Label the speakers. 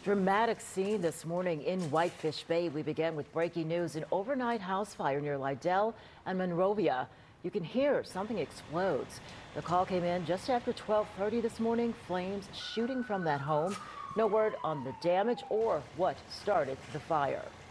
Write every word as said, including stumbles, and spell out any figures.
Speaker 1: Dramatic scene this morning in Whitefish Bay. We began with breaking news: an overnight house fire near Lydell and Monrovia. You can hear something explodes. The call came in just after twelve thirty this morning. Flames shooting from that home. No word on the damage or what started the fire.